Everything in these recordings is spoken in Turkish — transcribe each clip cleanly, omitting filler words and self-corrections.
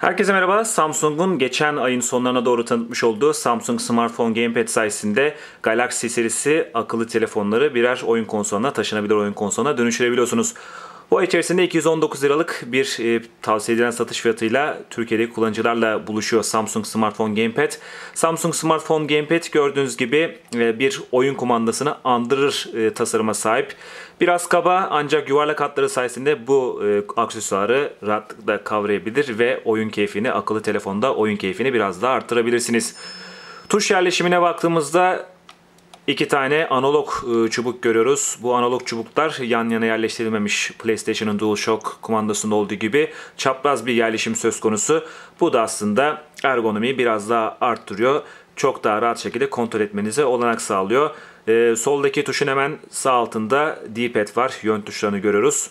Herkese merhaba. Samsung'un geçen ayın sonlarına doğru tanıtmış olduğu Samsung Smartphone Gamepad sayesinde Galaxy serisi akıllı telefonları birer oyun konsoluna, taşınabilir oyun konsoluna dönüştürebiliyorsunuz. Bu ay içerisinde 219 liralık bir tavsiye edilen satış fiyatıyla Türkiye'deki kullanıcılarla buluşuyor Samsung Smartphone Gamepad. Samsung Smartphone Gamepad gördüğünüz gibi bir oyun kumandasını andırır tasarıma sahip. Biraz kaba ancak yuvarlak hatları sayesinde bu aksesuarı rahatlıkla kavrayabilir ve oyun keyfini, akıllı telefonda oyun keyfini biraz daha arttırabilirsiniz. Tuş yerleşimine baktığımızda İki tane analog çubuk görüyoruz. Bu analog çubuklar yan yana yerleştirilmemiş PlayStation'ın DualShock kumandasında olduğu gibi çapraz bir yerleşim söz konusu. Bu da aslında ergonomiyi biraz daha arttırıyor. Çok daha rahat şekilde kontrol etmenize olanak sağlıyor. Soldaki tuşun hemen sağ altında D-pad var. Yön tuşlarını görüyoruz.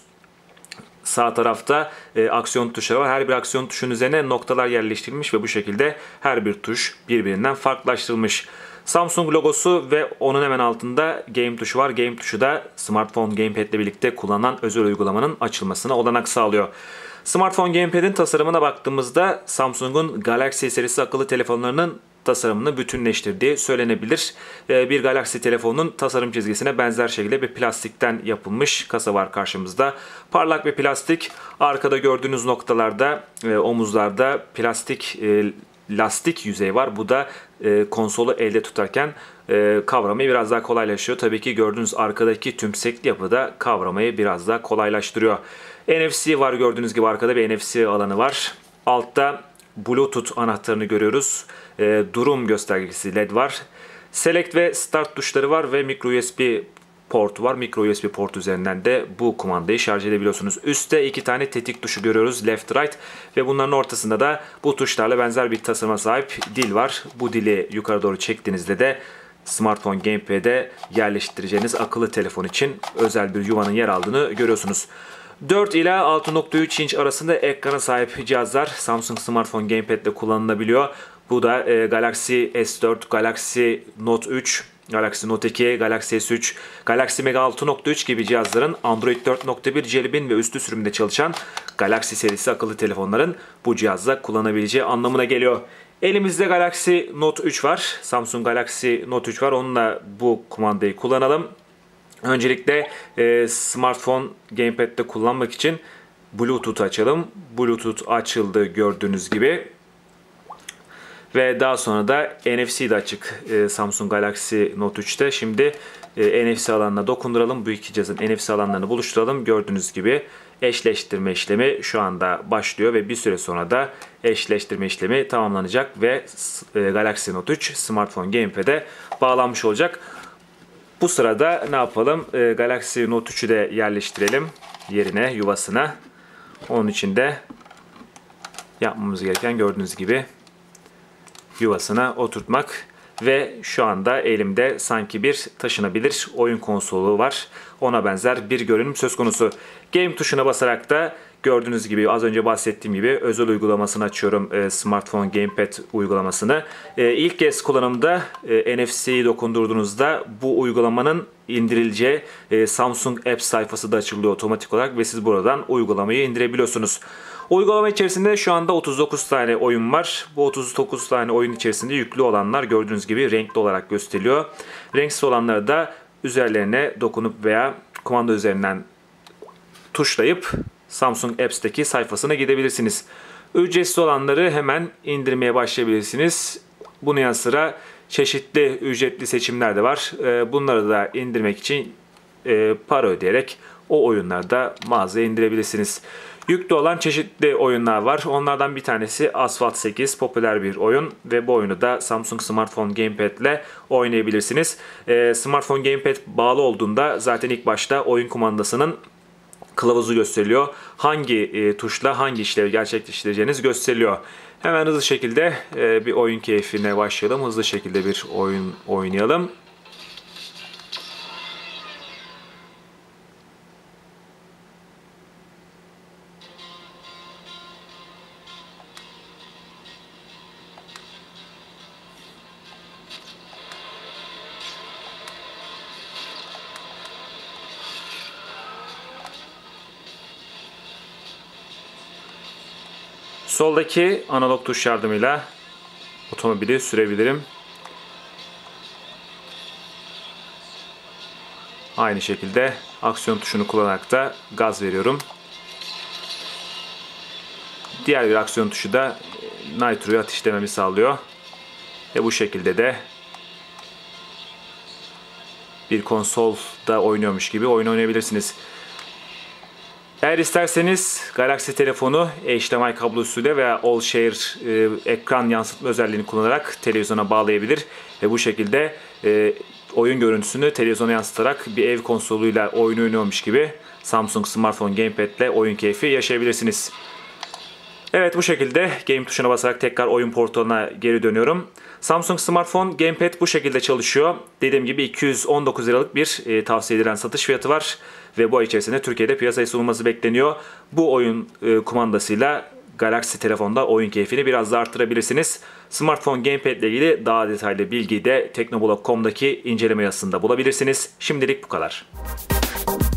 Sağ tarafta aksiyon tuşları var. Her bir aksiyon tuşun üzerine noktalar yerleştirilmiş ve bu şekilde her bir tuş birbirinden farklılaştırılmış. Samsung logosu ve onun hemen altında Game tuşu var. Game tuşu da Smartphone Gamepad ile birlikte kullanılan özel uygulamanın açılmasına olanak sağlıyor. Smartphone Gamepad'in tasarımına baktığımızda Samsung'un Galaxy serisi akıllı telefonlarının tasarımını bütünleştirdiği söylenebilir. Bir Galaxy telefonunun tasarım çizgisine benzer şekilde bir plastikten yapılmış kasa var karşımızda. Parlak bir plastik. Arkada gördüğünüz noktalarda, omuzlarda plastik lastik yüzey var. Bu da konsolu elde tutarken kavramayı biraz daha kolaylaştırıyor. Tabii ki gördüğünüz arkadaki tümsekli yapı da kavramayı biraz daha kolaylaştırıyor. NFC var, gördüğünüz gibi arkada bir NFC alanı var. Altta Bluetooth anahtarını görüyoruz. Durum göstergesi LED var. Select ve Start tuşları var ve micro USB portu var. Micro USB port üzerinden de bu kumandayı şarj edebiliyorsunuz. Üstte iki tane tetik tuşu görüyoruz. Left, right ve bunların ortasında da bu tuşlarla benzer bir tasarıma sahip dil var. Bu dili yukarı doğru çektiğinizde de Smartphone Gamepad'e yerleştireceğiniz akıllı telefon için özel bir yuvanın yer aldığını görüyorsunuz. 4 ila 6.3 inç arasında ekrana sahip cihazlar Samsung Smartphone Gamepad ile kullanılabiliyor. Bu da Galaxy S4, Galaxy Note 3, Galaxy Note 2, Galaxy S3, Galaxy Mega 6.3 gibi cihazların Android 4.1 Jelly Bean ve üstü sürümünde çalışan Galaxy serisi akıllı telefonların bu cihazla kullanabileceği anlamına geliyor. Elimizde Galaxy Note 3 var. Samsung Galaxy Note 3 var. Onunla bu kumandayı kullanalım. Öncelikle Smartphone Gamepad'de kullanmak için Bluetooth açalım. Bluetooth açıldı gördüğünüz gibi. Ve daha sonra da NFC de açık Samsung Galaxy Note 3'te. Şimdi NFC alanına dokunduralım. Bu iki cihazın NFC alanlarını buluşturalım. Gördüğünüz gibi eşleştirme işlemi şu anda başlıyor ve bir süre sonra da eşleştirme işlemi tamamlanacak ve Galaxy Note 3 Smartphone Gamepad'e bağlanmış olacak. Bu sırada ne yapalım? Galaxy Note 3'ü de yerleştirelim yerine, yuvasına. Onun için de yapmamız gereken gördüğünüz gibi yuvasına oturtmak ve şu anda elimde sanki bir taşınabilir oyun konsolu var. Ona benzer bir görünüm söz konusu. Game tuşuna basarak da gördüğünüz gibi az önce bahsettiğim gibi özel uygulamasını açıyorum, Smartphone Gamepad uygulamasını. İlk kez kullanımda NFC'yi dokundurduğunuzda bu uygulamanın indirileceği Samsung Apps sayfası da açılıyor otomatik olarak ve siz buradan uygulamayı indirebiliyorsunuz. Uygulama içerisinde şu anda 39 tane oyun var. Bu 39 tane oyun içerisinde yüklü olanlar gördüğünüz gibi renkli olarak gösteriliyor. Renksiz olanları da üzerlerine dokunup veya kumanda üzerinden tuşlayıp Samsung Apps'teki sayfasına gidebilirsiniz. Ücretsiz olanları hemen indirmeye başlayabilirsiniz. Bunun yanı sıra çeşitli ücretli seçimler de var. Bunları da indirmek için para ödeyerek o oyunlarda mağazaya indirebilirsiniz. Yüklü olan çeşitli oyunlar var. Onlardan bir tanesi Asphalt 8, popüler bir oyun ve bu oyunu da Samsung Smartphone Gamepad ile oynayabilirsiniz. Smartphone Gamepad bağlı olduğunda zaten ilk başta oyun kumandasının kılavuzu gösteriliyor. Hangi tuşla hangi işlevi gerçekleştireceğiniz gösteriliyor. Hemen hızlı şekilde bir oyun keyfine başlayalım. Hızlı şekilde bir oyun oynayalım. Soldaki analog tuş yardımıyla otomobili sürebilirim. Aynı şekilde aksiyon tuşunu kullanarak da gaz veriyorum. Diğer bir aksiyon tuşu da nitroyu ateşlememi sağlıyor. Ve bu şekilde de bir konsolda oynuyormuş gibi oyun oynayabilirsiniz. Eğer isterseniz Galaxy telefonu HDMI kablosuyla veya All-Share ekran yansıtma özelliğini kullanarak televizyona bağlayabilir ve bu şekilde oyun görüntüsünü televizyona yansıtarak bir ev konsoluyla oyun oynuyormuş gibi Samsung Smartphone Gamepad ile oyun keyfi yaşayabilirsiniz. Evet, bu şekilde Game tuşuna basarak tekrar oyun portalına geri dönüyorum. Samsung Smartphone Gamepad bu şekilde çalışıyor. Dediğim gibi 219 liralık bir tavsiye edilen satış fiyatı var. Ve bu ay içerisinde Türkiye'de piyasaya sunulması bekleniyor. Bu oyun kumandasıyla Galaxy telefonda oyun keyfini biraz da arttırabilirsiniz. Smartphone Gamepad ile ilgili daha detaylı bilgiyi de teknoblog.com'daki inceleme yazısında bulabilirsiniz. Şimdilik bu kadar.